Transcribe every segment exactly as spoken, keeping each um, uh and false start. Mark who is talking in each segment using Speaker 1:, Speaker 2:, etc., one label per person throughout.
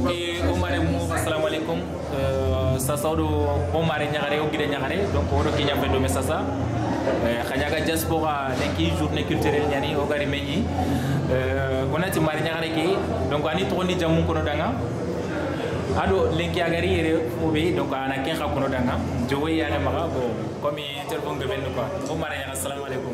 Speaker 1: e o mare mo assalamu alaikum sa sawdo o mare nyagare o gide nyagare donc o do kinya fe do messasa khanya ga diaspora lenki journée culturelle nyani o gari meñi onati mare nyagare ki donc ani to ni jamu ko danga ado lenki agari yere obe donc ana ken ka kono danga jowe ya ne maga bo comme telephone be ben quoi o mare nyagare assalamu alaikum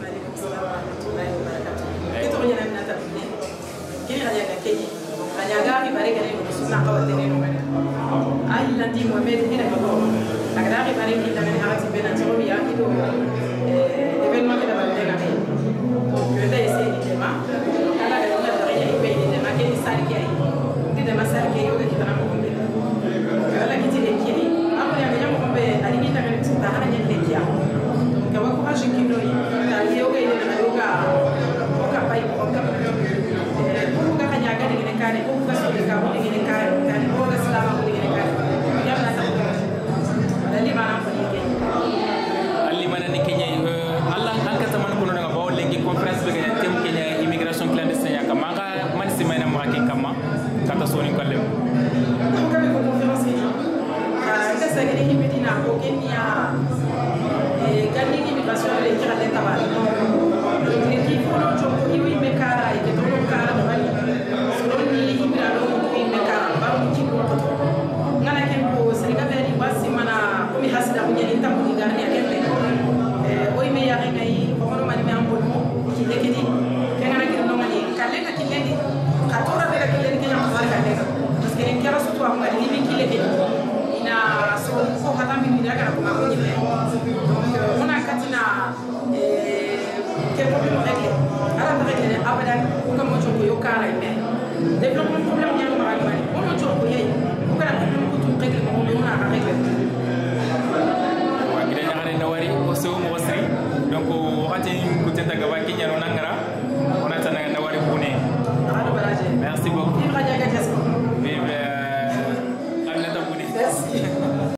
Speaker 2: ay to nyana na ta kini ga ya kenyi Kanyagari barega ni sunna qawte ni no mena ay landi mohamed hina ko agari barega ni tan harati bena torobi ya kido événement que la barega ni donc je vais essayer de tema kala ga la barega ni pe ni tema ke ni sari ke ay ke de masar ke yo ke tan ko be kala ki tile ki apo ya ga mo be ali ni tan ko ta hanya le ki donc ka wa ko haje ki no yi ta yo ga ni na yo ga ko ka pai ko ka Kanyagari ni kane ko ka so ka ko ni kane kane ko ka salama ko ni kane ya na ta dali mana ko ni kene
Speaker 1: ali mana ni kenya Allah an ka taman ko nga bawo lengi conference be ga tem kenya immigration clandestine ya kama ga man si mayna ma ke kama kata so ni ko lem
Speaker 2: ko ka ko conference ni ka sa ga ni medina ko kenya e gani ni immigration le kira le tabal ni ki ko no jo ki wi me kara e to ko kara do bali ngana ken ko seriga be ni basi mana ko mi hasida ko nyani tam ni garni akete eh oy me ya ngai ko no mani me ambol mo ki de kedi ken ngana ki no mani kalle ka ki lendi ka tora be ka ki lendi ken ko ka lega parce que en kera so to ngani ni ki le kedi ina so ko hata mi ni daga ko ma ko ni be donc ona katina eh ke problème réglé ala ta réglé abadan ko mo ko yo kara me développement problème ni ko ma ko on on ko yey ko kana problème ko tun réglé mo do na réglé
Speaker 1: wa gida nyagare na wari ko so mo wasri donc wakati ko tenta ga waki nyano nangara